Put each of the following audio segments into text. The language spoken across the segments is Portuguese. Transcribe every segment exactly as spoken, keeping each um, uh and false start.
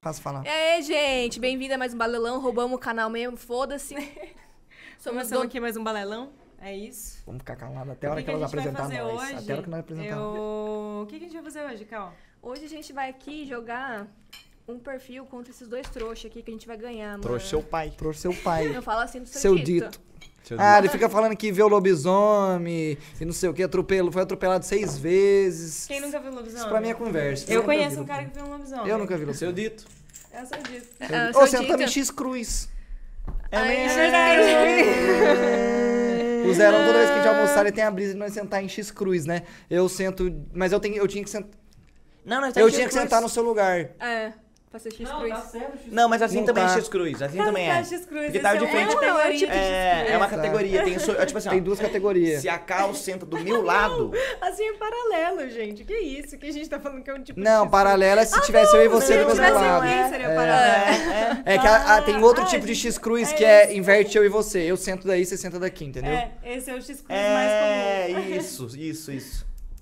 Posso falar. E aí, gente, bem-vindo a mais um Balelão. Roubamos o canal mesmo, foda-se. Somos do... aqui mais um Balelão, é isso. Vamos ficar calados até a hora que, que elas apresentar nós. Hoje? Até a hora que nós apresentar. Eu... O que, que a gente vai fazer hoje, Cal? Hoje a gente vai aqui jogar um perfil contra esses dois trouxas aqui que a gente vai ganhar, mano. Trouxa seu pai. Trouxa seu pai. Eu falo assim do seu, seu dito. dito. Ah, ele fica falando que vê o lobisomem e não sei o que, atropelo, foi atropelado seis vezes. Quem nunca viu lobisomem? Isso pra mim é conversa. Eu conheço um cara que viu um lobisomem. Eu nunca vi Seu dito. É o seu dito. É, Ou sentando em X-Cruz. É Ai, mesmo. é O Zerão, toda vez que a gente almoçar, ele tem a brisa de nós sentar em X-Cruz, né? Eu sento, mas eu, tenho, eu tinha que sentar... Não, não, Eu tinha que sentar no seu lugar. É, pra ser X-Cruz. Não, mas assim Não também tá. é X-Cruz. Assim Tá, também tá, é. X-Cruz, Porque esse tava é de um- frente. é, não, é tipo É, é uma categoria. Tem, so- tipo assim, ó, Tem duas categorias. se a Cal senta do meu lado... Assim é paralelo, gente. Que isso? Que a gente tá falando que é um tipo de Não, X-Cruz. paralela é se tivesse eu e você Se do mesmo tivesse lado. alguém, seria É. paralelo. É que a- a- tem outro Ah, tipo de X-Cruz é que é isso. inverte eu e você. Eu sento daí, você senta daqui, entendeu? É, esse é o X-Cruz mais comum. É, isso, isso, isso.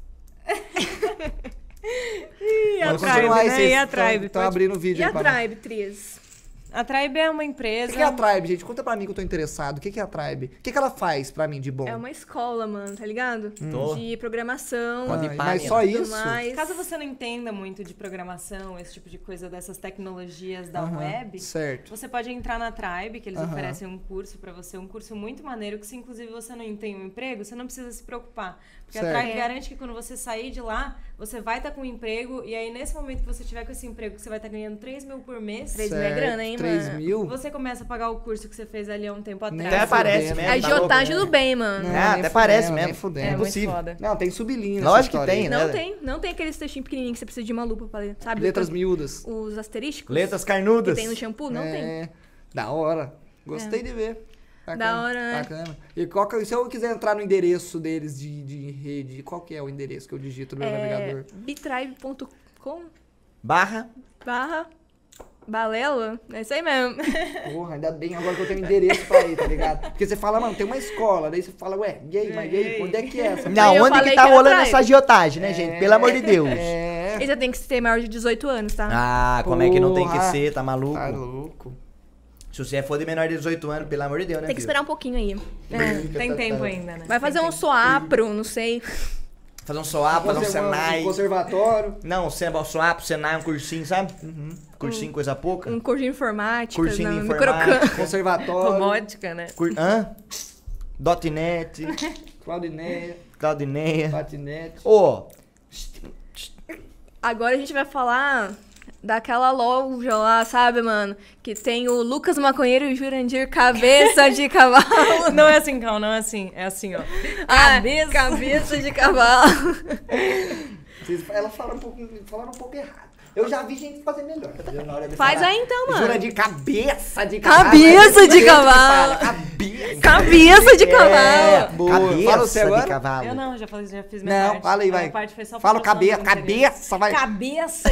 E a Vamos Tribe, continuar aí, né? vocês E a tão- Tribe. tão pode- abrindo o vídeo E aí a pra nós. Tribe, Tris? A Tribe é uma O empresa... que que é a Tribe, gente? Conta pra mim que eu tô interessado. O que que é a Tribe? O que que ela faz pra mim de bom? É uma escola, mano, tá ligado? Tô. De programação, Pode Ah, ir pá, mas minha. só tudo isso? mais. Caso você não entenda muito de programação, esse tipo de coisa, dessas tecnologias da Aham, web, certo. você pode entrar na Tribe, que eles Aham. oferecem um curso pra você, um curso muito maneiro, que se inclusive você não tem um emprego, você não precisa se preocupar. Porque Certo. a Tribe É. garante que quando você sair de lá, você vai estar com um emprego, e aí nesse momento que você tiver com esse emprego, que você vai estar ganhando três mil por mês, Três mil é grana, hein, três mano? mil? você começa a pagar o curso que você fez ali há um tempo Nem atrás. Até parece fudendo. mesmo. A tá agiotagem louco, do bem, mano. Não, É, nem até fudendo, parece nem mesmo. fudendo. É muito possível. foda. Não, tem sublinho nessa Lógico que história aí. tem, Não né? tem, não tem aqueles textinhos pequenininhos que você precisa de uma lupa pra ler, sabe? Letras miúdas. Os asterísticos Letras que carnudas. tem no shampoo, não tem. É, da hora. Gostei de ver. Da hora, né? Bacana. E qual que, se eu quiser entrar no endereço deles de, de rede, qual que é o endereço que eu digito no meu É navegador? bitribe ponto com Barra. barra balela. É isso aí mesmo. Porra, ainda bem agora que eu tenho endereço pra ir, tá ligado? Porque você fala, mano, tem uma escola. Daí você fala, ué, e aí, mas e aí, onde é que é essa? Não, eu onde falei que tá que era rolando Tribe. essa agiotagem, né, gente? Pelo amor de Deus. É. E você tem que ser maior de dezoito anos, tá? Ah, como é que não tem que Porra. ser? Tá maluco? Tá louco. Se você for de menor de dezoito anos, pelo amor de Deus, né, Tem que filho? esperar um pouquinho aí. É, tem tempo ainda, né? Vai fazer Tem um tempo. soapro, não sei. Fazer um soap, fazer um Conser- Senai. um conservatório. Não, um soap, Senai, um cursinho, sabe? Cursinho, coisa pouca. Um curso de informática. Cursinho de não, informática. microcampo. Conservatório. Robótica, né? Cur... Hã? .net, Claudineia. Claudineia. Patinete. Ô, Agora a gente vai falar daquela loja lá, sabe, mano? Que tem o Lucas Maconheiro e o Jurandir Cabeça de Cavalo. Não é assim, Cal, não é assim. É assim, ó. Ah, Cabeça. cabeça de cavalo. Vocês- Ela fala um pouco, falaram um pouco errado. Eu já vi gente fazer melhor. tá vendo? Na hora de Faz falar. aí então, mano. Jura de cabeça de cavalo. Cabeça é de do jeito que cavalo. fala, Cabeça. Cabeça de é, cavalo. Boa. cabeça Fala você agora? de cavalo. Eu não, já, falei, já fiz minha Não, parte. fala aí, A vai. minha parte foi só Fala pra cabeça, falar no interior. cabeça, vai. Cabeça.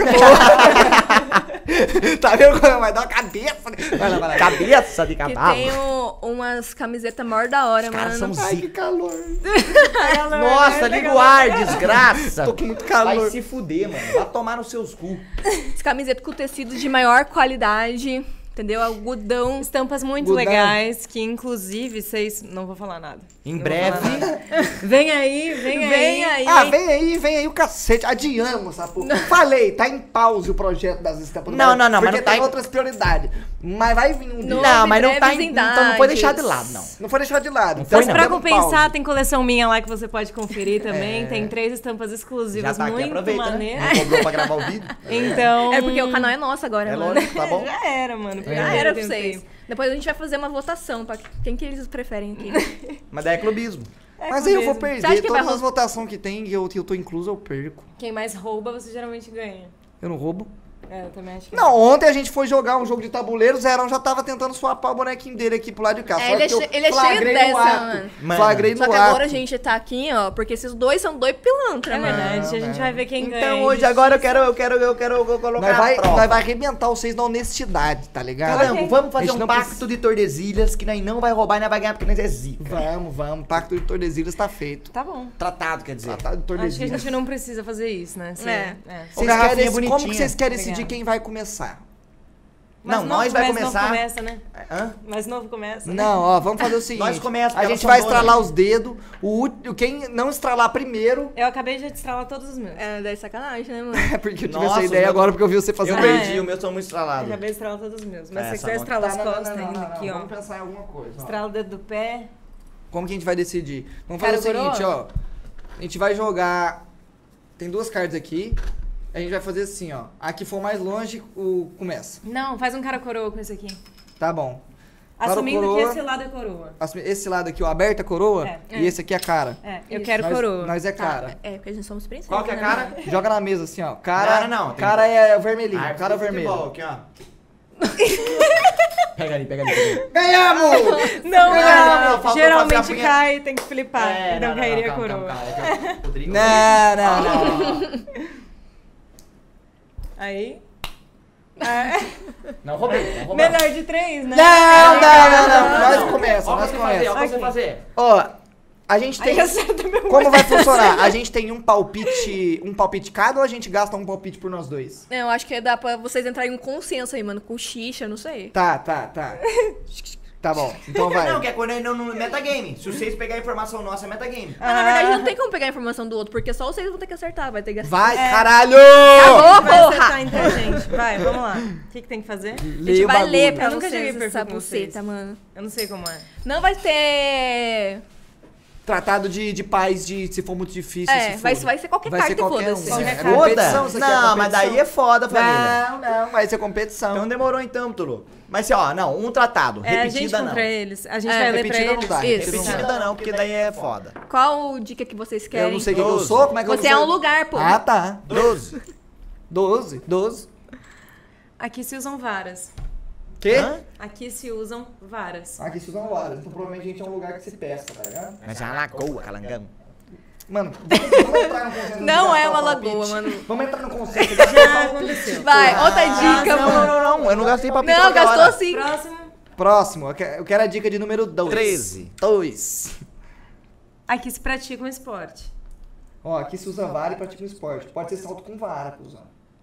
Tá vendo como vai dar uma cabeça? Vai lá, vai lá. Cabeça de Que cavalo. tem o- umas camisetas maior da hora, Os caras mano. são Ai, que zica. calor. Nossa, liga o ar, desgraça. Tô com muito calor. Vai se fuder, mano. Vai tomar nos seus cu. As camisetas com tecido de maior qualidade, entendeu? Algodão. Estampas muito Gudão. legais, que inclusive vocês... Não vou falar nada. Em Não vou breve. falar nada. Vem aí, vem aí. Vem aí. Ah, vem aí, vem aí o cacete. Adiamos essa porra. Falei, tá em pause o projeto das estampas do Não, Brasil, não, não, mas porque não tá tem em- outras prioridades. Mas vai vir um dia. Não. Não, mas não tá breves em, então não foi deixado de idades. lado, não. Não foi deixado de lado. Não Então, foi, Mas não. pra demos compensar, pause. tem coleção minha lá que você pode conferir também. Tem três estampas exclusivas Já tá aqui, muito aproveita, né? maneiras. Não cobrou pra gravar o vídeo? Então... É porque o canal é nosso agora, É mano. lógico, tá bom? Já era, mano. Já era pra vocês. Depois a gente vai fazer uma votação pra quem que eles preferem aqui. Mas daí é clubismo. É Mas aí eu vou mesmo. Você acha perder que vai todas as ro- votações que tem, que eu, que eu tô incluso, eu perco. Quem mais rouba, você geralmente ganha. Eu não roubo. É, eu também acho que Não, ontem a gente foi jogar um jogo de tabuleiro, o Zerão já tava tentando swapar o bonequinho dele aqui pro lado de cá. É, Só ele é que eu che- ele é cheio flagrei no dessa, ato. mano. Mano. Flagrei Só no que ato. agora a gente tá aqui, ó, porque esses dois são dois pilantras, É mano. verdade, a gente Não, vai ver quem ganha. Então hein, hoje, gente? agora eu quero, eu quero, eu quero eu colocar Nós vai, a prova. nós vai arrebentar vocês na honestidade, tá ligado? Caramba, vamos A fazer gente um não pacto precisa- de Tordesilhas que nós não vai roubar e nós vai ganhar porque nós é zica. Vamos, vamos. Pacto de Tordesilhas tá feito. Tá bom. Tratado, quer dizer. Tratado de Acho que a Tordesilhas. gente não precisa fazer isso, né? Se- É. é. Vocês garrafinha querem, como bonitinha. que vocês querem decidir Obrigada. quem vai começar? Mais Não, novo, nós vai mais começar... Novo começa, né? Hã? Mais novo começa. né? Não, ó, vamos fazer o seguinte. Nós começa, a porque gente elas vai são estralar donas. os dedos. O, ult- quem não estralar primeiro... Eu acabei de estralar todos os meus. É, daí sacanagem, né, mano? É porque eu tive Nossa, essa ideia meu- agora porque eu vi você Eu fazendo. Ah, perdi, é. o meu são muito Eu estralados. acabei de estralar todos os meus. Mas É, se você essa quiser mão- estralar as Tá, não, não, costas não, ainda não, não, aqui, ó. Vamos pensar em alguma coisa. ó. Estrala o dedo do pé. Como que a gente vai decidir? Vamos Cara, fazer o coroa? seguinte, ó. A gente vai jogar... Tem duas cartas aqui. A gente vai fazer assim, ó. A que for mais longe, o começa. Não, faz um cara coroa com esse aqui. Tá bom. Para o Assumindo coroa. que esse lado é coroa. Assumi- Esse lado aqui, ó, aberta a coroa. É. E esse aqui é a cara. É, eu Isso. quero nós, coroa. Nós é Tá, cara. é, porque a gente somos princesas. Qual que é a né, cara? mano? Joga na mesa assim, ó. Cara, Não, não, não, tem- cara é o vermelhinho. Ah, cara é o de vermelho. futebol, aqui, ó. Pega ali, pega ali, pega ali. Ganhamos! Não, Não, é. não, faltou Geralmente fazer a punha- cai, tem que flipar. É, então não, não, cairia não, calma, coroa. calma, calma, calma. Rodrigo, Não, não, não. Rodrigo. Aí. É. Não roubei, não roubei. Melhor de três, né? Não, não, não, não. Não, Nós não. começa, Ó nós você fazer, ó começa. você fazer. Ó, a gente tem... Aí acerta meu. Como vai funcionar? A gente tem um palpite, um palpite cada ou a gente gasta um palpite por nós dois? Não, eu acho que dá pra vocês entrarem em um consenso aí, mano. Com xixa, não sei. Tá, tá, tá. Tá bom, então vai. Não, que é quando é no, no metagame. Se vocês pegarem a informação nossa, é metagame. Ah, na verdade, não tem como pegar a informação do outro, porque só vocês vão ter que acertar. Vai ter que acertar. Vai, É. caralho! Acabou, Vai porra! acertar entre a gente. Vai, vamos lá. O que, que tem que fazer? A gente Lê o vai bagulho. ler pra Eu nunca joguei vocês perfil essa com vocês. buceta, mano. Eu não sei como é. Não vai ter... Tratado de, de paz, de se for muito difícil. É, se vai, foda. vai ser qualquer Vai ser carta e qualquer um. foda-se. É, Qualquer é carta. competição, isso aqui é Não, mas daí é foda, família. Não, não, vai ser competição. Então demorou então, Tulu. Mas assim, ó, não, um tratado. É a gente repetida não. contra eles. A gente É, vai ler pra repetida não eles. dá, Isso. Repetida não, porque daí é foda. Qual dica que vocês querem? Eu não sei o que, que eu Doze. sou, como é que eu Você é um lugar, pô. Ah, tá. Doze. Doze. Doze. Aqui se usam varas. Quê? Hã? Aqui se usam varas. Aqui se usam varas, então provavelmente a gente é um lugar que se pesca, tá ligado? Mas é uma lagoa, calangão. Mano, vamos, vamos entrar no conceito. de Não gastar é uma o palpite. lagoa, mano. Vamos entrar no conceito de Já gastar o aconteceu. Vai, outra Ah, dica, não, mano. não, não, não, eu não gastei palpite Não, qualquer gastou hora. sim. Próximo. Próximo, eu que- eu quero a dica de número dois. Treze. Dois. Aqui se pratica um esporte. Ó, aqui se usa vara e pratica um esporte. Pode ser salto com vara, cuzão.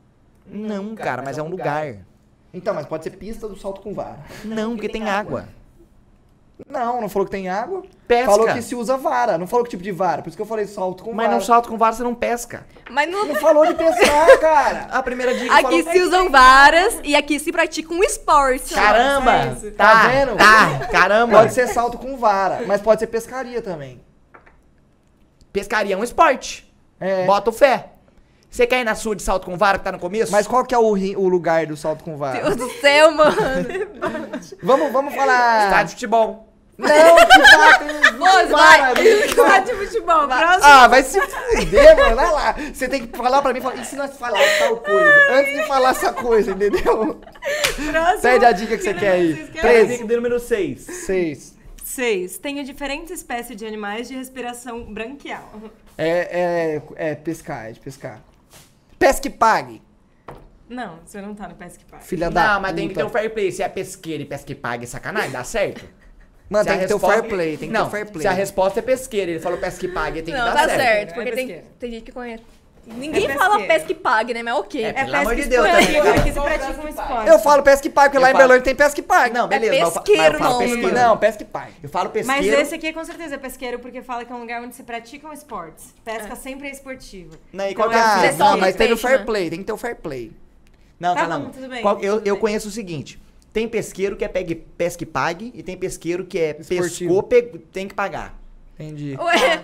Não, cara, mas é um lugar. Então, mas pode ser pista do salto com vara. Não, porque tem água. Não, não falou que tem água. Pesca. Falou que se usa vara. Não falou que tipo de vara. Por isso que eu falei salto com Mas vara. no salto com vara você não pesca. Mas não... Não falou de pescar, cara. A primeira dica Aqui falou... se usam varas e aqui se pratica um esporte. Caramba! É isso. Tá, Tá vendo? Tá, caramba. Pode ser salto com vara, mas pode ser pescaria também. Pescaria é um esporte. É. Bota o fé. Você quer ir na sua de salto com vara que tá no começo? Mas qual que é o, ri- o lugar do salto com vara? Deus do céu, mano. Vamos, vamos falar... Estádio de futebol. Não, que vara, tem Moço, vara, vai. tem vara. de futebol. Próximo. Ah, vai se fuder, mano. Vai lá. Você tem que falar pra mim, falar, e se nós falar tal coisa? Antes de falar essa coisa, entendeu? Próximo. Pede a dica que você quer aí. Vocês querem? Treze. Dica de número seis. Seis. Seis. Tenho diferentes espécies de animais de respiração branquial. É, é, é pescar, é de pescar. Pesca e pague. Não, você não tá no Pesque Pague. Filha da Não, mas tem que ter puta. um fair play. Se é pesqueiro e pesca e paga, é sacanagem, dá certo? Mano, Se tem a que ter o resposta- fair play, tem que não, ter o fair play. se a resposta é pesqueiro, ele falou pesca e paga, tem que Não, dar tá certo. certo, É porque tem, pesqueiro. tem gente que conhece. Ninguém É fala pesqueiro. pesca e pague, né? Mas ok. É, É pelo amor pesca de Deus, esportiva, também, cara. aqui se pratica um esporte. Eu falo pesca e pague, porque Eu lá em falo- Belo Horizonte tem pesca e pague. Não, beleza, mas eu fa- pesqueiro mas eu falo não, pesqueiro. Não, pesca e pague. Eu falo Mas pesqueiro. esse aqui com certeza é pesqueiro, porque fala que é um lugar onde se praticam esportes. Pesca sempre é esportiva. Não, e qual Então, que é a Ah, Você fita? só não, um mas tem o peixe, fair né? play, tem que ter o fair play. Não, Tá tá, bom, não. tudo bem, Qual- eu, tudo eu bem. conheço o seguinte: tem pesqueiro que é pegue, pesca e pague, e tem pesqueiro que é Esportivo. pescou, pe- tem que pagar. Entendi. Ué,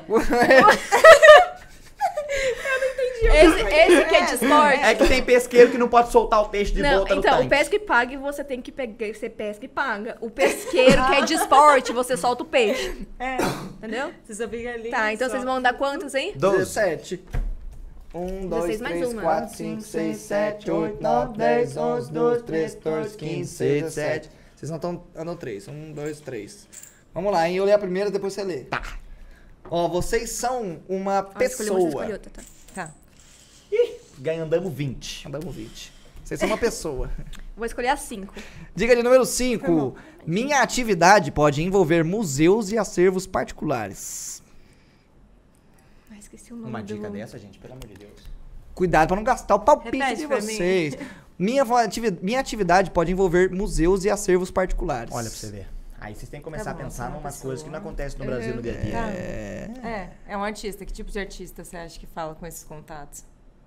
esse, esse que é de esporte. É que tem pesqueiro que não pode soltar o peixe de Não, volta no então, tanque. o pesca e pague você tem que pegar, você pesca e paga. O pesqueiro que é de esporte, você solta o peixe. É, Entendeu? você só fica ali. Tá, então só. vocês vão dar quantos, hein? doze. dezessete. um, dois, dezesseis mais três, uma. quatro, cinco, seis, sete, oito, nove, dez, onze, doze, treze, quatorze, quinze, dezesseis, dezessete. Vocês não estão andando três. um, dois, três. Vamos lá, hein? Eu leio a primeira, depois você lê. Tá. Ó, vocês são uma Ah, escolhi uma, você pessoa. escolheu outra, tá. Tá. Ganha, andamos vinte. Andamos vinte. Vocês são uma pessoa. Vou escolher as cinco. Dica de número cinco. Minha atividade pode envolver museus e acervos particulares. Ah, esqueci o nome Uma do... dica dessa, gente, pelo amor de Deus. Cuidado pra não gastar o palpite Repete de pra mim. vocês. Minha, vo- ativi- minha atividade pode envolver museus e acervos particulares. Olha pra você ver. Aí vocês têm que começar Tá bom, a pensar você é uma numas pessoa. coisas que não acontecem no Brasil no dia a dia. Tá. É, é um artista. Que tipo de artista você acha que fala com esses contatos?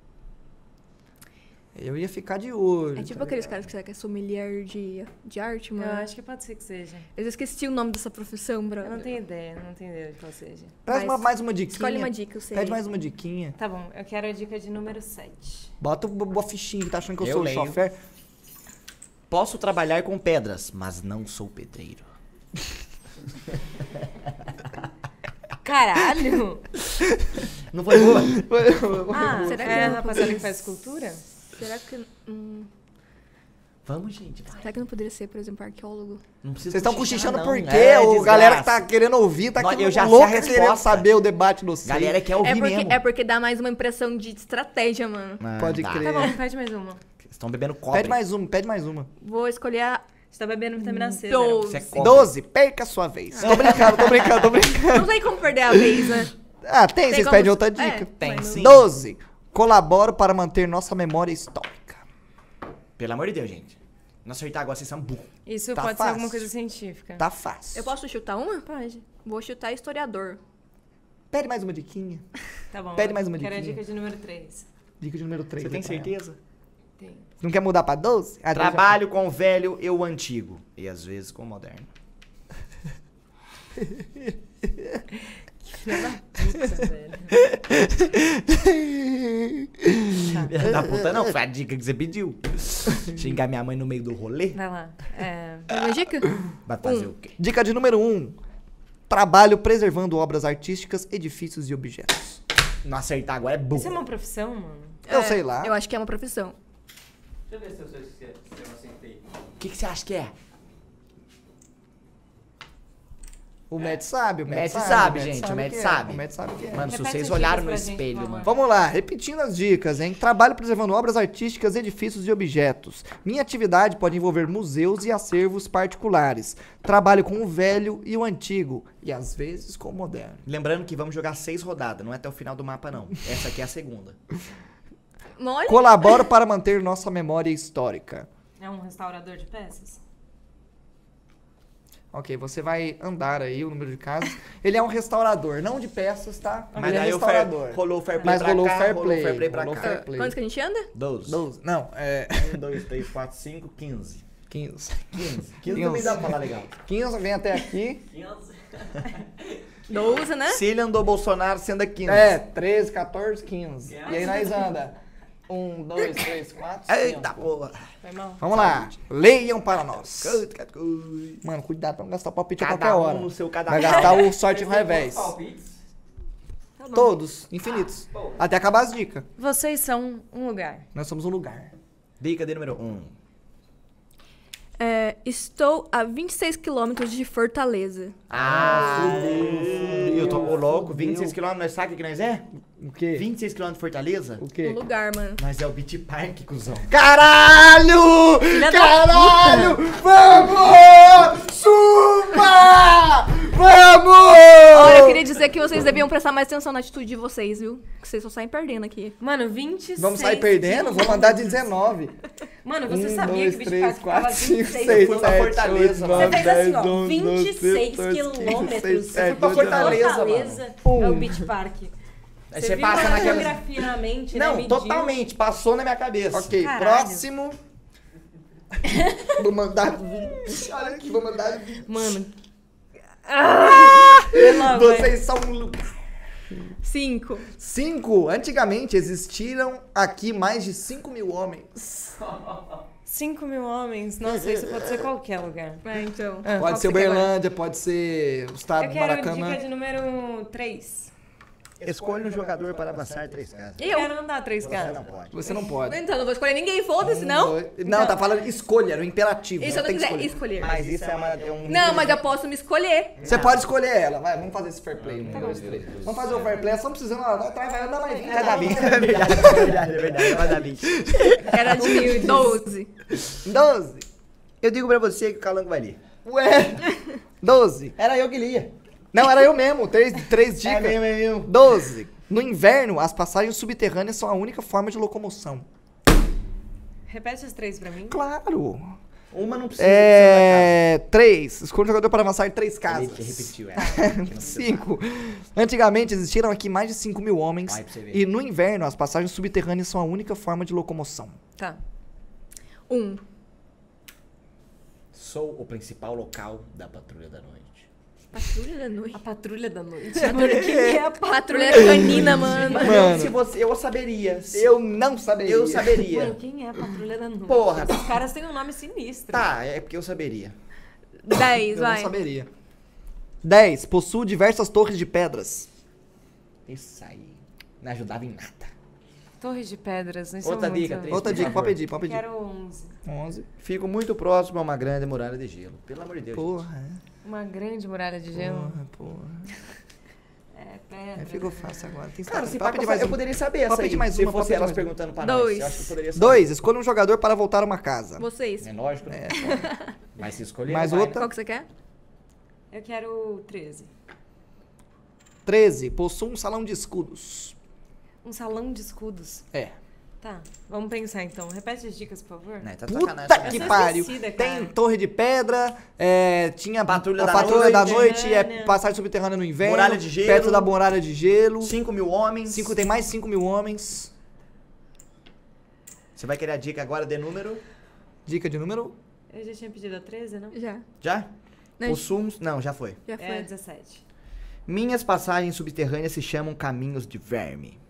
Eu ia ficar de olho. É tipo tá aqueles ligado? caras que é sommelier de, de arte, mano. Eu acho que pode ser que seja. Eu esqueci o nome dessa profissão, bro. Eu não tenho ideia, não tenho ideia de qual seja. Pede Mas uma- mais uma diquinha. Escolhe uma dica, eu sei. Pede mais uma diquinha. Tá bom, eu quero a dica de número sete. Bota o o fichinho que tá achando que eu, Eu sou leio. o chofer. Posso trabalhar com pedras, mas não sou pedreiro. Caralho! Não foi boa? Ah, Será que é a eu não rapaziada poderia- que faz escultura? Será que. Hum, Vamos, gente. Vai. será que não poderia ser, por exemplo, arqueólogo? Não precisa Vocês estão cochichar, cochichando não. por quê? É, o desgraça. galera que tá querendo ouvir tá Não, aqui eu já sei a louca resposta. querendo saber o debate do C. Galera quer ouvir É porque, mesmo. é porque dá mais uma impressão de estratégia, mano. Ah, Pode tá. crer. Tá bom, pede mais uma. Vocês estão bebendo cobre. Pede mais uma, pede mais uma. Vou escolher a Você tá bebendo vitamina C, doze. Você é cobre. doze, perca a sua vez. Tô brincando, tô brincando, tô brincando. Não sei como perder a vez, né? Ah, tem, Tem vocês como- pedem outra é, dica. Tem mas- sim. doze. Colaboro para manter nossa memória histórica. Pelo amor de Deus, gente. Não acertar agora, vocês são burros. Isso Tá pode fácil. ser alguma coisa científica. Tá fácil. Eu posso chutar uma? Pode. Vou chutar historiador. Pede mais uma diquinha. Tá bom. Pede mais uma Quero a diquinha. dica de número três. Dica de número três. Você tem certeza? Tem. Não quer mudar pra doze? Ah, Trabalho com o velho e o antigo. E às vezes com o moderno. Filha da puta, velho. Filha da puta não, foi a dica que você pediu. Xingar minha mãe no meio do rolê? Vai lá. É... Uma dica? Vai fazer Um. o quê? Dica de número um. Trabalho preservando obras artísticas, edifícios e objetos. Não acertar agora é burro. Isso é uma profissão, mano? Eu É, sei lá. Eu acho que é uma profissão. Deixa eu ver se eu, se eu, se eu acertei. O que, que você acha que é? O Matt sabe, o O Matt Matt sabe, sabe, o gente, o que Matt é, sabe. O Matt sabe o que é. Mano, se Repete vocês as olharam dicas no pra gente, espelho, por mano. favor. Vamos lá, repetindo as dicas, hein? Trabalho preservando obras artísticas, edifícios e objetos. Minha atividade pode envolver museus e acervos particulares. Trabalho com o velho e o antigo. E às vezes com o moderno. Lembrando que vamos jogar seis rodadas, não é até o final do mapa, não. Essa aqui é a segunda. Olha, Colaboro para manter nossa memória histórica. É um restaurador de peças? Ok, você vai andar aí o número de casas. Ele é um restaurador, não de peças, tá? Mas Ele é aí o fair, restaurador. rolou o fair play Mas pra rolou cá, fair rolou play. o fair play pra rolou cá. fair play. quantos que a gente anda? doze. doze. Não, é um, dois, três, quatro, cinco, quinze. quinze. quinze. quinze também dá pra falar legal. quinze vem até aqui. doze, né? Se ele andou Bolsonaro, você anda quinze. É, treze, quatorze, quinze. E aí nós anda. um, dois, três, quatro, Eita cinco. porra. Foi mal? Vamos lá. Leiam para nós. Cada Mano, cuidado pra não gastar palpite a Cada qualquer um hora. no seu cada Vai qual. gastar o sorte no revés. Palpites? Tá bom. Todos, infinitos. Até acabar as dicas. Vocês são um lugar. Nós somos um lugar. Dica de número um. É, estou a vinte e seis quilômetros de Fortaleza. Ah, eu tô ô, louco. fudeu. vinte e seis quilômetros, nós sabe o que nós é? O quê? vinte e seis quilômetros de Fortaleza? O Um quê? lugar, mano. Nós é o Beach Park, cuzão. Caralho! da Caralho! Vamos! Suba! Vamos! Olha, eu queria dizer que vocês deviam prestar mais atenção na atitude de vocês, viu? Que vocês só saem perdendo aqui. Mano, vinte e seis Vamos sair perdendo? Vamos andar de dezenove. Mano, você um, sabia dois, que o três, Beach Park quatro, ficava cinco, vinte e seis seis, fui pra sete, Fortaleza, oito, mano. Você nove, fez assim, dez, ó, onze, vinte e seis doze, treze, quilômetros. quinze, Você foi dezessete, pra dezenove. Fortaleza, Pum. é o Beach Park. Aí Você você viu passa uma naquela... geografia na mente, né? Não, Mediu. totalmente. Passou na minha cabeça. Ok, Caralho. próximo. Vou mandar vinte. Olha aqui, vou mandar vinte. Mano. Ah! Vê logo, vai. Vocês são um lugar. Cinco. Cinco. Antigamente existiram aqui mais de cinco mil homens. Cinco mil homens. Nossa, isso pode ser qualquer lugar. É, então. Ah, qual Pode que ser você quer agora? Uberlândia, pode ser o estado Eu do quero Maracanã. dica de número três. Escolha um jogador para avançar três casas. Eu quero andar três casas. Não pode. Você não pode. Então, não vou escolher ninguém, foda-se, não? Um, dois- Não, tá falando escolha, era o imperativo. E se você eu não tem que quiser escolher. escolher? Mas isso é, uma, é um... Não, mas eu posso me escolher. Você pode escolher ela, vai, vamos fazer esse fair play. Um, dois, três. Vamos fazer o fair play, só precisando, ela vai atrás, vai andar mais vinte. Vai dar vinte. É verdade, é verdade, é verdade. Vai dar vinte. Era de doze. doze. Eu digo pra você que o Calango vai ler. Ué, doze. Era eu que lia. Não, era eu mesmo, três, três dicas. É mesmo, é mesmo. doze. No inverno, as passagens subterrâneas são a única forma de locomoção. Repete as três pra mim. Claro. Uma não precisa. É... Três. Escolha um jogador para avançar em três Ele casas. repetiu ela. Cinco. Antigamente existiram aqui mais de cinco mil homens. Vai pra você ver. E no inverno, as passagens subterrâneas são a única forma de locomoção. Tá. Um. Sou o principal local da patrulha da noite. Patrulha da noite. A patrulha da noite. Mano, quem é a Patrulha canina, mano. Mano. Se você, eu saberia. Se Eu não saberia. eu saberia. Mano, quem é a patrulha da noite? Porra. Os caras têm um nome sinistro. Tá, é porque eu saberia. Dez, Eu não vai. saberia. Dez. Possui diversas torres de pedras. Isso aí. Não ajudava em nada. Torres de pedras. Isso Outra é muito... dica, Três, Outra por dica, favor. pode pedir, pode pedir. Quero onze. Onze. Fico muito próximo a uma grande muralha de gelo. Pelo amor de Deus. Porra, Uma grande muralha de gelo. porra, porra. É, pedra. É, ficou fácil agora. Tem Cara, se pode pá, pedir eu, mais eu uma. poderia saber Pode essa pedir aí. mais se uma, pode fosse pedir elas mais perguntando pra Dois. nós. Eu acho que eu poderia saber. Dois. Escolha um jogador para voltar a uma casa. Vocês. É lógico, né? Mas se escolher. Mais vai, outra. Qual que você quer? Eu quero treze. Treze. Possui um salão de escudos. Um salão de escudos. É. Tá, vamos pensar então. Repete as dicas, por favor. Né, tá de Puta sacanagem. que Eu sou pariu. esquecida, cara. Tem torre de pedra, é, tinha Patrulha a da patrulha da noite, noite, é subterrânea. passagem subterrânea no inverno. Muralha de gelo. Perto da muralha de gelo. cinco mil homens. Cinco, tem mais cinco mil homens. Você vai querer a dica agora de número? Dica de número? Eu já tinha pedido a treze, não? Já. Já? Não, Possumo... Não, já foi. já É foi. dezessete. Minhas passagens subterrâneas se chamam caminhos de verme.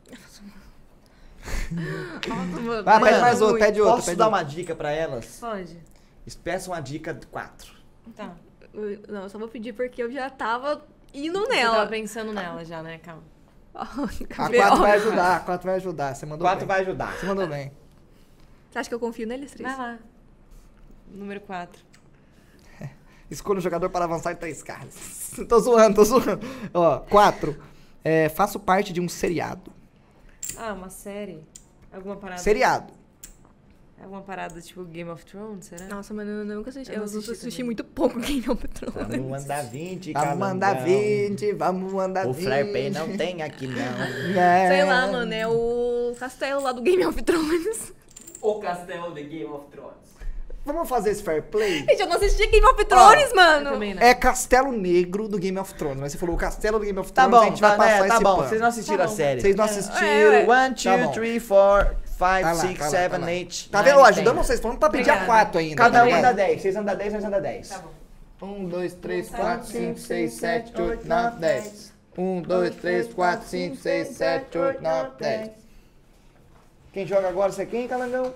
Nossa, mano. Vai, pede Mano, mais outro, pede outro. Posso pede dar outro. uma dica pra elas? Pode. Peça uma dica de quatro. Tá. Não, eu só vou pedir porque eu já tava indo Você tava nela. pensando nela já, né? Calma. A Cadê? quatro Ó, vai ajudar, a quatro vai ajudar. Você mandou Quatro bem. vai ajudar. Você mandou bem. Você acha que eu confio neles três? Vai lá. Número quatro. Escolha um jogador para avançar em três casas. Tô zoando, tô zoando. Ó, quatro. É, faço parte de um seriado. Ah, uma série? Alguma parada? Seriado. Alguma parada tipo Game of Thrones, será? Nossa, mano, eu nunca assisti. Eu Eu, não assisti assisti também. muito pouco Game of Thrones. Vamos mandar vinte, Vamos mandar calangão. vinte, vamos mandar O vinte. Flare Pay não tem aqui, não. É. Sei lá, mano, é o castelo lá do Game of Thrones. O castelo de Game of Thrones. Vamos fazer esse fair play? Gente, eu não assisti Game of Thrones, Eu mano. também não. É Castelo Negro do Game of Thrones. Mas você falou o Castelo do Game of Tá Thrones, a bom, gente vai tá, passar né, tá esse bom. pano. Vocês não assistiram Tá a bom. série. Vocês não É, assistiram. ué. One, Tá two, bom. three, four, five, Vai lá, six, vai lá, seven, vai lá. eight. Tá nine, vendo? Ó, ten. ajudamos vocês. Falando pra pedir a Obrigada. quatro ainda. Cada um Obrigado. anda dez. Vocês andam dez, nós andam dez. Tá bom. Um, dois, três, Um, quatro, cinco, cinco, seis, seis, sete, sete, oito, oito, nove, nove, dez. dez. Um, dois, três, quatro, cinco, seis, sete, oito, nove, dez. Quem joga agora, você é quem, Calangão?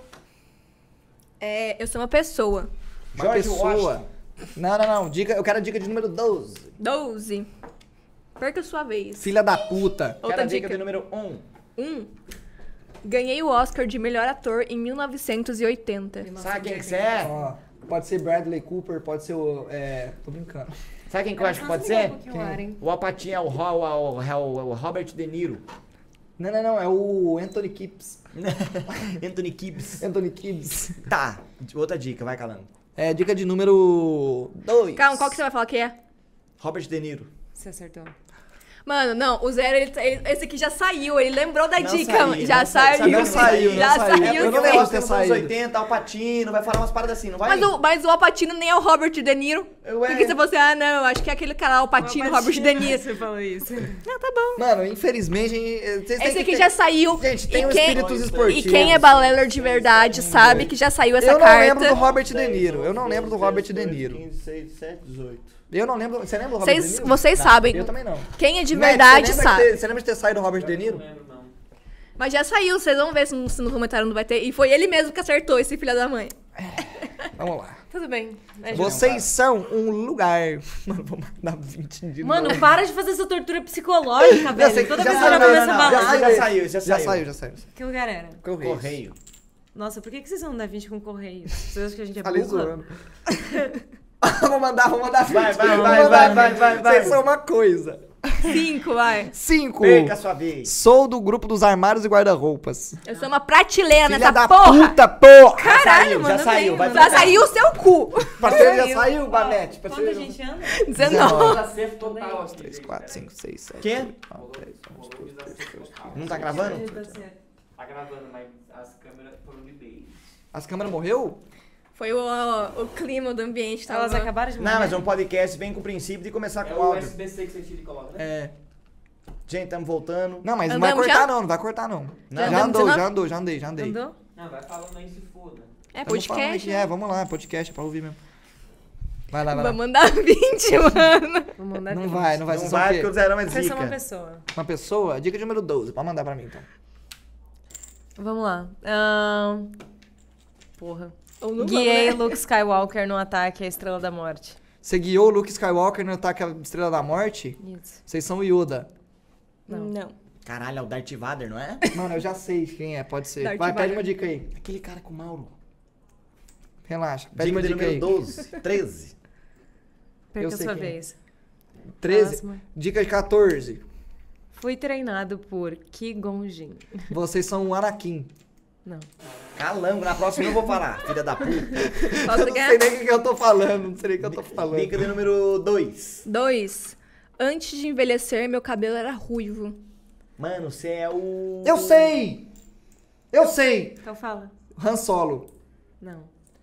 É, eu sou uma pessoa. Uma George pessoa. Washington. Não, não, não. Dica, eu quero a dica de número doze. doze. Perca sua vez. Filha da puta. Quero Outra a dica dica. de número um. Um. Ganhei o Oscar de melhor ator em mil novecentos e oitenta. Sabe quem que você é? Ó, pode ser Bradley Cooper, pode ser o... É, tô brincando. Sabe quem que eu acho que pode ser? Quem? O Alpatinho é o, Ro- o, o, o Robert De Niro. Não, não, não. É o Anthony Kips. Anthony Gibbs. Anthony Kips. Tá, outra dica, vai calando. É, dica de número dois. Calma, qual que você vai falar que é? Robert De Niro. Você acertou. Mano, não, o zero, ele, ele- esse aqui já saiu, ele lembrou da Não dica. saiu, já não saiu, saiu. não saiu, não já saiu. saiu. Eu não sim. lembro. Nós ter temos anos saído. oitenta, Alpatino, vai falar umas paradas assim, não vai? Mas o, mas o Alpatino nem é o Robert De Niro. Ué. Por que você falou assim, ah, não, acho que é aquele cara, Alpatino, Robert De Niro. Você falou isso. Ah, tá bom. Mano, infelizmente... Vocês têm Esse que aqui ter- já saiu. Gente, tem e um quem, espíritos esportivos. E quem é baleller de verdade sabe que já saiu essa Eu não carta. lembro do Robert De Niro. Eu não lembro do Robert De Niro. quinze, dezesseis, dezessete, dezoito. Eu não lembro... Você lembra do Robert Vocês, De Niro? vocês Não, sabem. Eu também não. Quem é de Matt, verdade você lembra sabe. de ter- Você lembra de ter saído o Robert De Niro? Não lembro, não. Mas já saiu, vocês vão ver se no, se no comentário não vai ter. E foi ele mesmo que acertou, esse filho da mãe. Vamos lá. Tudo bem. É Vocês são um lugar... Mano, vou mandar vinte de Mano, novo. para de fazer essa tortura psicológica, Já velho. sei- Toda já vez que saiu, ela não, começa não, a não, falar. já saiu, já Já saiu. saiu, já saiu. Que lugar era? Correio. Correio. Nossa, por que, que vocês vão dar vinte com correio? Vocês acham que a gente é Falei burra? zoando. vou mandar, vou mandar vinte. Vai, vai, Vou vai, mandar vai, vai, vinte. vai, vai. Vocês são uma coisa. Cinco, vai. Cinco. Perca a sua vez. Sou do grupo dos armários e guarda-roupas. Eu sou uma prateleira Filha nessa da porra. puta, porra! Caralho, saiu, já mano. saiu, vai Já saiu o seu cu. Parceiro já saiu, Banete. Quando a Parceiro... gente anda? dezenove. Acerto total aqui. três, quatro, cinco, seis, sete. Quê? oito, nove, dez, onze, doze, treze, quatorze. Não tá gravando? Tá gravando, mas as câmeras foram de base. As câmeras morreu? Foi o, o, o clima do ambiente. Tava... Elas acabaram de Não, morrer. mas um podcast vem com o princípio de começar É com o áudio. U S B C que você tira e coloca, né? É. Gente, estamos voltando. Não, mas não vai Andamos cortar já? não, não vai cortar não. Não. Já Andamos andou, dezenove? já andou, já andei, já andei. Andou? Não, vai falando aí, se foda. É Tamo falando podcast, aqui, né? É, vamos lá, é podcast, é pra ouvir mesmo. Vai lá, vai lá. Vou mandar vinte, mano. Vou mandar Não vinte. vai, não vai. Não Vocês são vai o quê? porque o zerão é Foi só uma zica. pessoa. Uma pessoa? Dica número doze, pode mandar pra mim então. Vamos lá. Ahn, Porra. Ou não Guiei vamos, né? Luke Skywalker no ataque à Estrela da Morte. Você guiou o Luke Skywalker no ataque à Estrela da Morte? Isso. Vocês são o Yoda. Não. Não. Caralho, é o Darth Vader, não é? Mano, eu já sei quem é, pode ser. Darth Vai, pede Vader. uma dica aí. Aquele cara com o Mauro. Relaxa, pede Dica uma de dica número aí. doze, treze. Perca Eu a sei sua quem é. vez. treze. Próxima. Dica de quatorze. Fui treinado por Qui-Gon Jinn. Vocês são o Anakin. Não. Calango, na próxima eu não vou falar, filha da puta. Posso Eu não ganhar? sei nem o que que eu tô falando, não sei nem o que eu tô falando. Dica de número dois. Dois. Antes de envelhecer, meu cabelo era ruivo. Mano, você é o... Eu sei! Eu sei! Então fala. Han Solo. Não.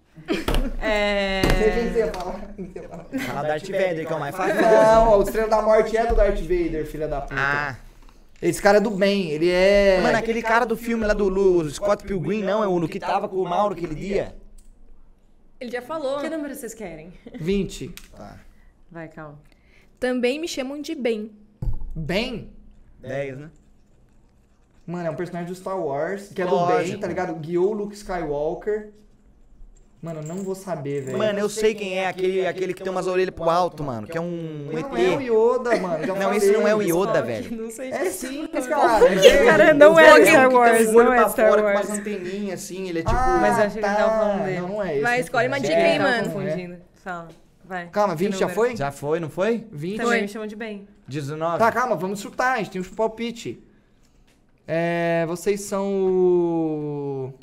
É... Sei quem você ia falar. Quem você ia falar. Fala Darth Vader, que é o mais fácil. Não, o Estrela da Morte é do Darth Vader, filha da puta. Ah. Esse cara é do bem, ele é... Mano, aquele cara do filme lá do Lu, Scott Pilgrim, não, é o que tava com o Mauro aquele dia. Ele já falou. Que número vocês querem? vinte. Tá. Vai, calma. Também me chamam de Ben. Ben? dez, né? Mano, é um personagem do Star Wars, que é do Lógico. bem, tá ligado? Guiou o Luke Skywalker. Mano, eu não vou saber, velho. Mano, eu sei quem é, aquele, aquele que tem umas orelhas pro alto, mano, que é um Não é o E T. Yoda, mano. já Não, falei. esse não é o Yoda, velho. Não sei É sim, cara. Cara, não é Ele Star que tem Wars, o olho não é pra Star fora, Wars. Com umas anteninhas assim, ele é tipo... Ah, Mas eu achei que ele tava tá. falando dele. Não, não é esse. Vai, não escolhe é. uma dica É, aí, tava mano. confundindo. Fala. Vai. Calma, vinte Que já número? foi? Já foi, não foi? vinte. Também Foi. me chamam de bem. dezenove. Tá, calma, vamos chutar, a gente tem um palpite. É, vocês são o...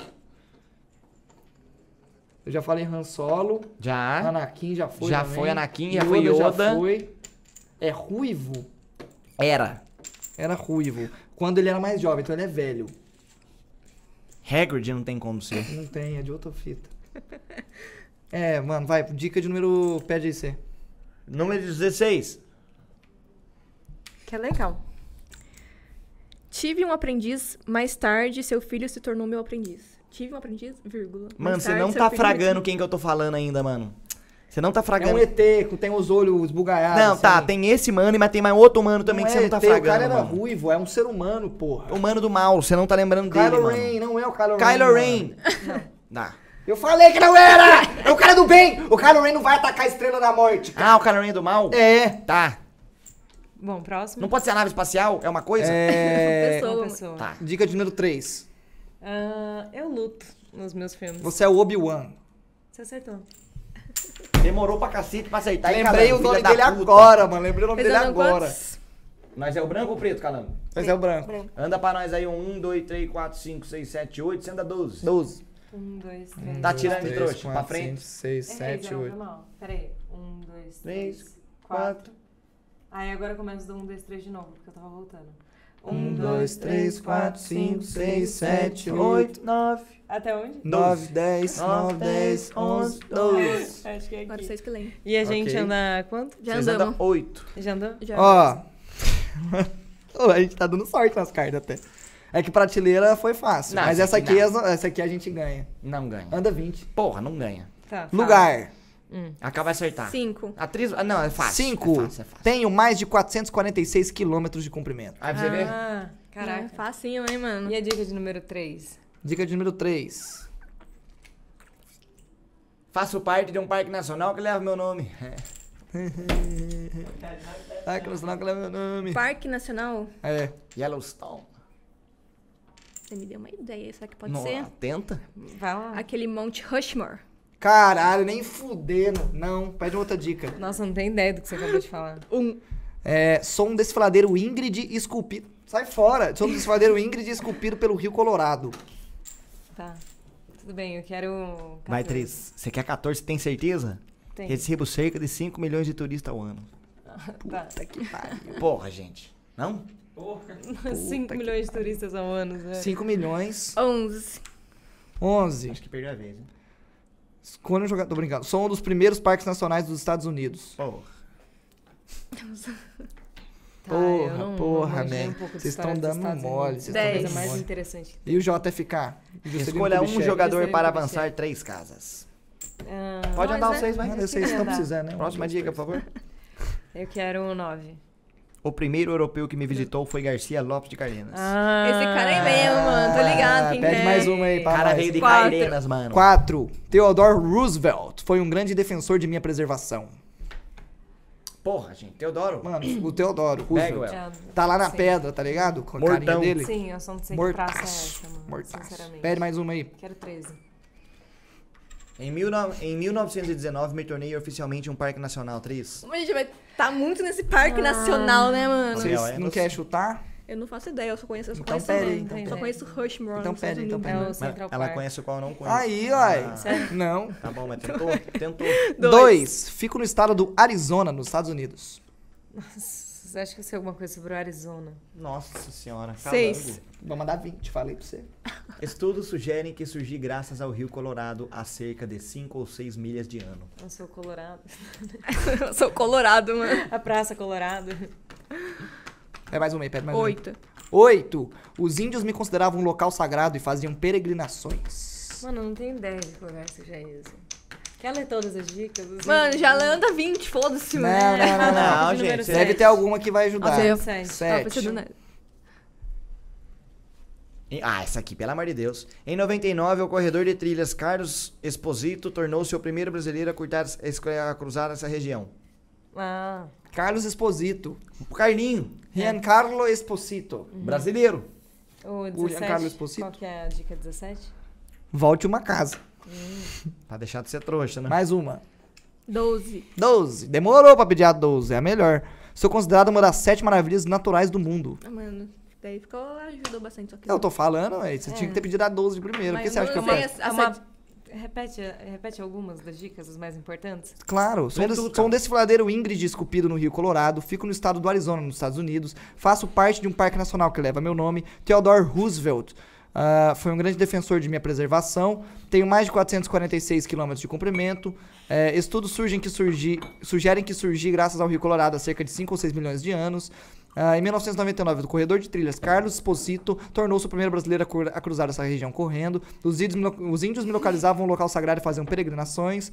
Eu já falei Han Solo, Já. Anakin já foi Já também. foi Anakin, já foi Yoda. Já foi. É ruivo? Era. Era ruivo. Quando ele era mais jovem, então ele é velho. Hagrid não tem como ser. Não tem, é de outra fita. É, mano, vai, dica de número... Pede aí você. Número dezesseis. Que é legal. Tive um aprendiz, mais tarde seu filho se tornou meu aprendiz. Tive um aprendiz, vírgula. mais Mano, você tarde, não seu tá filho fragando quem que eu tô falando ainda, mano. Você não tá É fragando. um E T, que tem os olhos esbugalhados. Não, tá, assim. tem esse mano, mas tem mais outro mano também que você é não tá E T, O cara fragando, era mano. ruivo, é um ser humano, porra. O mano do mal, você não tá lembrando dele, Kylo mano. Ren, não é o Kylo Ren. Kylo mano. Ren. Dá. Eu falei que não era! É o cara do bem! O Kylo Ren não vai atacar a Estrela da Morte. Ah, o Kylo Ren é do mal? É. Tá. Bom, próximo. Não pode ser a nave espacial? É uma coisa? É... Pessoa. Uma pessoa. Tá. Dica de número três. Ah, eu luto nos meus filmes. Você é o Obi-Wan. Você acertou. Demorou pra cacete pra acertar. hein, Lembrei Calango, o nome filha da dele puta. agora, mano. Lembrei o nome Fez dele ano agora. quantos? Nós é o branco ou o preto, Calango? Mas é o branco. Branco. Anda pra nós aí um, um, dois, três, quatro, cinco, seis, sete, oito, você anda doze. doze. Um, dois, três. Tá tirando de três, trouxa, quatro, pra frente. cinco, seis, Errei, sete, zero, foi oito. mal. Pera aí. Um, dois, Três, três, quatro. Aí agora começa do um, dois, três de novo, porque eu tava voltando. Um, dois, três, quatro, cinco, seis, sete, oito, nove. Até onde? nove, dez, nove, dez, onze, doze. Acho que é Agora aqui. vocês que lembram. E a gente Ok. anda quanto? Já Vocês andamos. andam oito. Já andou? Já. Ó. Ô, a gente tá dando sorte nas cartas até. É que prateleira foi fácil. Não, mas essa essa aqui aqui, essa aqui a gente ganha. Não ganha. Anda vinte. Porra, não ganha. Tá. fala. Lugar. Hum. Acaba de acertar. Cinco. Atriz. Ah, não, é fácil. cinco. É fácil, é fácil. Tenho mais de quatrocentos e quarenta e seis quilômetros de comprimento. Aí pra você ver. Ah, É, caraca. facinho, hein, mano? E a dica de número três? Dica de número três. Faço parte de um parque nacional que leva meu nome. Ai, que não que leva meu nome. Parque Nacional. É. Yellowstone. Você me deu uma ideia, será que pode Não, ser? Tenta. Vai lá. Aquele Monte Rushmore. Caralho, nem fudendo. Não, pede outra dica. Nossa, não tem ideia do que você acabou de falar. Um. É, sou um desfiladeiro Ingrid esculpido... Sai fora! Sou um desfiladeiro Ingrid esculpido pelo Rio Colorado. Tá. Tudo bem, eu quero... catorze. Vai, Tris. Você quer catorze, tem certeza? Tem. Recebo cerca de cinco milhões de turistas ao ano. Tá. Puta que pariu. Porra, gente. Não? Porra. cinco milhões de turistas ao ano, né? cinco milhões. onze. onze. Acho que perdeu a vez, hein? Escolha um jogador... Tô brincando. Sou um dos primeiros parques nacionais dos Estados Unidos. Porra. Tá, eu Porra, não- porra, não manjei man. um pouco de Vocês história estão dos dando Estados mole. Unidos. Vocês Dez. estão Coisa dando mais mole. interessante. E o J F K? Juscelino Escolha um Kubitschek. jogador Juscelino para Kubitschek. avançar três casas. Ah, Pode andar nós, os seis, vai. Manda, vocês estão andar. precisando, né? Próxima dica, por favor. Eu quero um nove. O primeiro europeu que me visitou foi Garcia Lopes de Cardenas. Ah, Esse cara é mesmo, mano. Tô ligado quem Pede é. mais uma aí O pra cara nós. veio de Quatro. Cardenas, mano. quatro. Theodore Roosevelt foi um grande defensor de minha preservação. Porra, gente. Teodoro. Mano, o Theodore Roosevelt. Bagwell. Tá lá na Sim. pedra, tá ligado? Com a Mortão. carinha dele. Sim, eu só não sei que Mortaço. praça é essa, mano. Mortaço. Sinceramente. Pede mais uma aí. Quero treze. Em, mil no- em mil novecentos e dezenove, me tornei oficialmente um parque nacional, Tris. Mas a gente vai tá muito nesse parque nacional, né, mano? Sim. Vocês é, não você- querem chutar? Eu não faço ideia, eu só conheço, eu só Então conheço, pera aí, não, então só pera aí. conheço Rushmore. Então nos pera aí, Estados então É pera o aí. Central Ela Park. conhece o qual eu não conheço. Aí, uai. Ah, Não. tá bom, mas tentou. Tentou. Dois. Fico no estado do Arizona, nos Unidos Unidos. Você acha que eu sei alguma coisa sobre o Arizona? Nossa senhora. Seis. calango. Vou mandar vinte, falei pra você. Estudos sugerem que surgi graças ao Rio Colorado a cerca de cinco ou seis milhas de ano. Eu sou colorado. Unidos. Eu sou colorado, mano. A Praça Colorado. É mais uma aí, pede mais uma. aí. Oito. Oito. Os índios me consideravam um local sagrado e faziam peregrinações. Mano, eu não tenho ideia de que lugar seja isso. Quer ler todas as dicas? Assim? Mano, já anda vinte, foda-se, Não, mano. não, não, não. Não, número gente. sete. Deve ter alguma que vai ajudar. Nossa, eu- Sete. Tava Sete. pensando na- Em- Ah, essa aqui, pelo amor de Deus. Em noventa e nove, o corredor de trilhas Carlos Esposito tornou-se o primeiro brasileiro a, curtar, a cruzar essa região. Ah, Carlos Esposito. O Carlinho, Giancarlo Esposito. brasileiro. o William dezessete. Carlos Esposito. Qual que é a dica dezessete? Volte uma casa. Pra deixar de ser trouxa, né? Mais uma. Doze. doze. Demorou pra pedir a doze, é a melhor. Sou considerado uma das sete maravilhas naturais do mundo. Ah, mano, daí ficou, ajudou bastante. Só que Eu tô falando, ué, você tinha que ter pedido a doze primeiro. Por que Mas você acha que eu não sei faço? a- a É uma- sete- Repete, repete algumas das dicas, as mais importantes. Claro, sou um, Vem des- tudo, sou um cara. desfiladeiro Ingrid esculpido no Rio Colorado, fico no estado do Arizona, nos Estados Unidos, faço parte de um parque nacional que leva meu nome, Theodore Roosevelt. Ah, foi um grande defensor de minha preservação, tenho mais de quatrocentos e quarenta e seis quilômetros de comprimento, eh, estudos surgem que surgi, sugerem que surgi graças ao Rio Colorado há cerca de cinco ou seis milhões de anos. Ah, em mil novecentos e noventa e nove, o corredor de trilhas Carlos Esposito tornou-se o primeiro brasileiro a, cur- a cruzar essa região correndo. Os índios, me lo- os índios me localizavam um local sagrado e faziam peregrinações.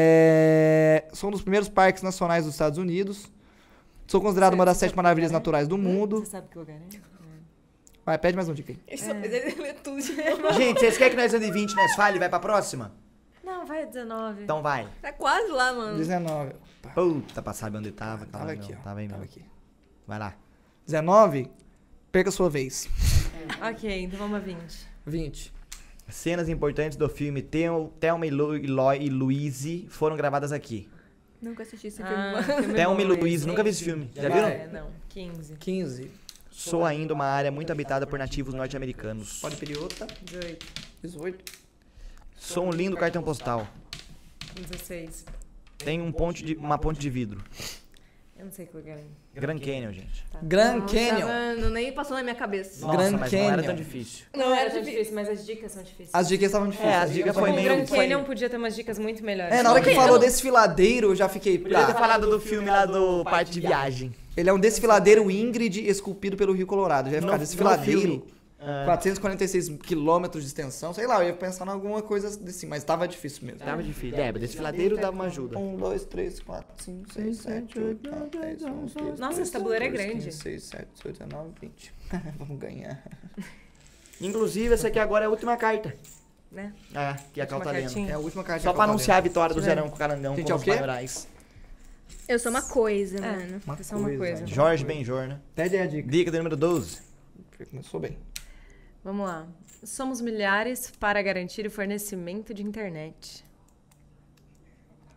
É, sou um dos primeiros parques nacionais dos Estados Unidos. Sou considerado Você- uma das você sete sabe que maravilhas lugar é? naturais do mundo. Você sabe que lugar é? Vai, pede mais um dica aí. Ele só fez ele ler tudo de novo. Gente, vocês querem que nós ande vinte, nós fale e vai pra próxima? Não, vai dezenove. Então vai. Tá quase lá, mano. dezenove. Puta, pra saber onde tava. Tava Tava, aqui, ó. Tava aí Tava mesmo. aqui. Vai lá. dezenove. Perca a sua vez. Ok, então vamos a vinte. vinte. Cenas importantes do filme Theo- Thelma e Lu- e Lo- e Louise foram gravadas aqui. Nunca assisti esse Ah, filme, mano. filme Thelma e bom Louise, esse. nunca vi esse filme. Já Vai. viram? É, não, quinze. quinze. Sou ainda uma área muito habitada por nativos norte-americanos. Pode pedir outra. dezoito. dezoito. Sou um lindo cartão postal. dezesseis. Tenho um ponte de, uma ponte de vidro. Eu não sei que lugar é. Grand Canyon, gente. Grand Nossa, Canyon. mano, nem passou na minha cabeça. Nossa, Grand mas não era Canyon. tão difícil. Não era tão difícil, mas as dicas são difíceis. As dicas estavam difíceis. É, as dicas foi O meio- Grand foi- Canyon podia ter umas dicas muito melhores. É, na hora que Ok, falou eu não- desfiladeiro, eu já fiquei. Podia ter Tá. falado do filme lá do Parte de Viagem. Ele é um desfiladeiro Ingrid esculpido pelo Rio Colorado. Já ia ficar No- desfiladeiro. no filme. Ah. quatrocentos e quarenta e seis quilômetros de extensão. Sei lá, eu ia pensar em alguma coisa assim, mas tava difícil mesmo. Tava difícil. É, desfiladeiro dava uma ajuda. um, dois, três, quatro, cinco, seis, sete, oito, nove, dez, onze, doze, Nossa, treze, esse tabuleiro é quatorze, grande. quinze, dezesseis, dezessete, dezoito, dezenove, vinte. Vamos ganhar. Inclusive, essa aqui agora é a última carta. Né? É, que a Cal Última tá lendo. cartinha. É a última carta. Só que pra eu tô anunciar a vendo. vitória do Deixa eu Zerão com o Carangão Gente, com é o os quê? maiorais. Eu sou uma coisa, É. mano. Uma Isso é uma coisa. Jorge Benjor, né? Pede aí a dica. Dica do número doze. Começou bem. Vamos lá. Somos milhares para garantir o fornecimento de internet.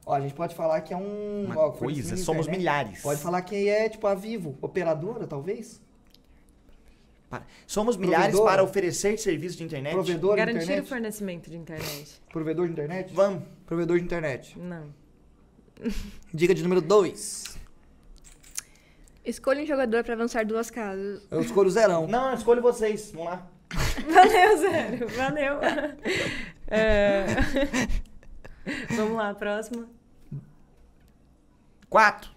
Ó, a gente pode falar que é um... Uma ó, coisa, fornecimento de somos internet. milhares. Pode falar que é, tipo, a Vivo, operadora, talvez? Pa- Somos milhares Provedora? para oferecer serviço de internet? Provedor de Garantir o internet? fornecimento de internet. Provedor de internet? Vamos. Provedor de internet. Não. Dica de número dois. Escolha um jogador pra avançar duas casas. Eu escolho o zerão. Não, eu escolho vocês. Vamos lá. Valeu, Zero. Valeu. É, Vamos lá, próxima. Quatro.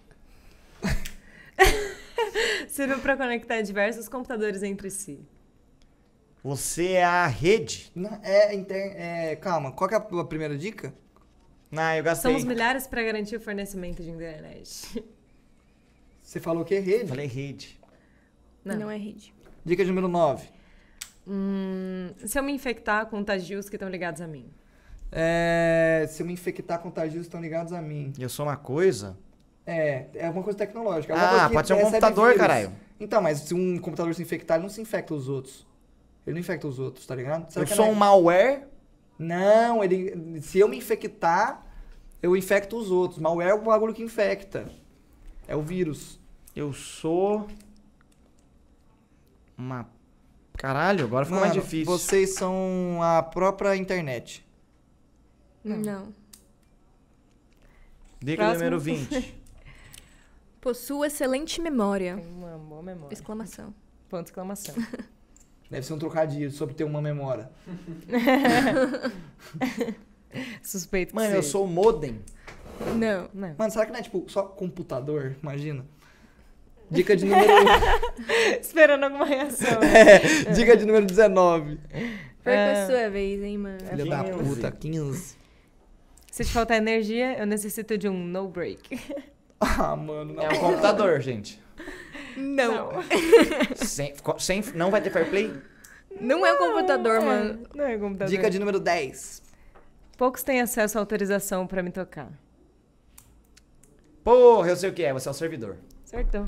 Serviu para conectar diversos computadores entre si. Você é a rede? Não, é, inter... é, calma, qual que é a primeira dica? Ah, eu gastei. Somos milhares para garantir o fornecimento de internet. Você falou que é rede? Falei rede. Não. Não é rede. Dica de número nove. Hum, se eu me infectar com contagios que estão ligados a mim. É, se eu me infectar com contagios estão ligados a mim. Eu sou uma coisa? É, é alguma coisa tecnológica. alguma Ah, coisa que pode ser um recebe computador, vírus. caralho. Então, mas se um computador se infectar, ele não se infecta os outros. Ele não infecta os outros, tá ligado? Será Eu que sou não um é- malware? Não, ele, se eu me infectar, eu infecto os outros. Malware é o bagulho que infecta. É o vírus. Eu sou... Uma... Caralho, agora ficou mais Mano, difícil. vocês são a própria internet. Não. Dica Próximo. número vinte. Possua excelente memória. Tem uma boa memória. Exclamação. Ponto de exclamação. Deve ser um trocadilho sobre ter uma memória. Suspeito que Mano, eu seja. sou o modem. Não. Não. Mano, será que não é tipo só computador? Imagina. Dica de número. Esperando alguma reação. é, dica de número dezenove. Foi É. a sua vez, hein, mano. Filha da quinze. puta, quinze. Se te faltar energia, eu necessito de um no break. Ah, mano, não. É um computador, gente. Não. Sem, sem, não vai ter fair play? Não é um computador, mano. Não é computador. Dica de número dez. Poucos têm acesso à autorização pra me tocar. Porra, eu sei o que é. Você é o servidor. Acertou.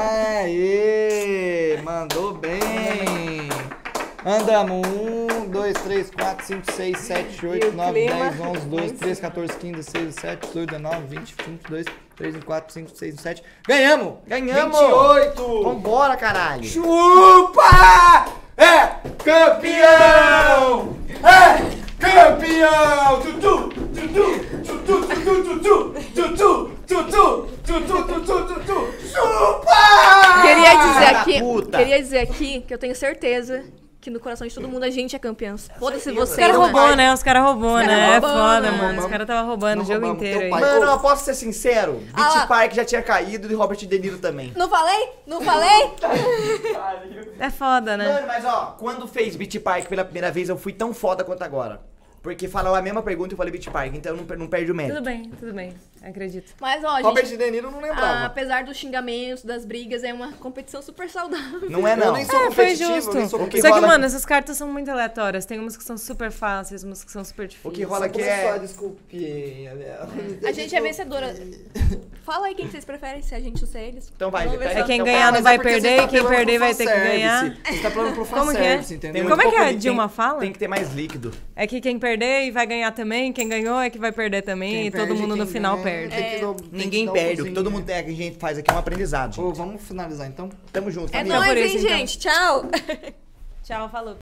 Aê! Mandou bem! Andamos. um, dois, três, quatro, cinco, seis, sete, E oito, o nove, clima? dez, onze, doze, treze, quatorze, quinze, dezesseis, dezessete, dezoito, dezenove, vinte, vinte e dois, três, quatro, cinco, seis, sete. Ganhamos! Ganhamos! vinte e oito! Vambora, caralho! Chupa! É campeão! É campeão! Tutu! Tutu! Tutu! Tutu! Tutu! Tutu! Tutu! Tutu! Tutu! Tutu! Chupa! Queria dizer aqui, puta. queria dizer aqui que eu tenho certeza que no coração de todo mundo a gente é campeão. Foda-se Os você, caras mano. roubou, né? Os caras roubou, Os cara né? É roubou, foda, né? mano. Os caras tava roubando Não o jogo roubamos, inteiro teu aí. pai. Mano, eu posso ser sincero. Beach Ah. Park já tinha caído e Robert De Niro também. Não falei? Não falei? É foda, né? Mano, mas ó, quando fez Beach Park pela primeira vez, eu fui tão foda quanto agora. Porque falou a mesma pergunta e eu falei Beach Park, então eu não, per- não perde o mérito. Tudo bem, tudo bem. Acredito. Mas, ó, Robert gente, De Niro não ah, lembrava. apesar dos xingamentos, das brigas, é uma competição super saudável. Não é Eu não. nem sou É, foi competitivo, justo. eu nem sou O que Só que, rola- mano, essas cartas são muito aleatórias. Tem umas que são super fáceis, umas que são super difíceis. O que rola aqui Começou a é... desculpinha, né? A gente é vencedora. Fala aí quem vocês preferem, se a gente ou se é eles. Então vai, Vamos ver pega- se- É quem Então, ganhar cara, não mas vai é porque perder você tá e quem apelando perder pro vai ter que ganhar. fanservice. Você tá falando pro Como que é? fanservice, Tem entendeu? muito Como é que pouco a li- Dilma tem- fala? Tem que ter mais líquido. É que quem perder e vai ganhar também, quem ganhou é que vai perder também Quem e todo perde, mundo no quem final ganha, perde. tem que É. dar- tem que Ninguém dar um perde. O que cozinho, todo né? mundo tem, que a gente faz aqui é um aprendizado. Ô, gente. vamos finalizar então? Tamo junto, É família. Então, nóis, por hein, isso, então. gente. Tchau. Tchau, falou.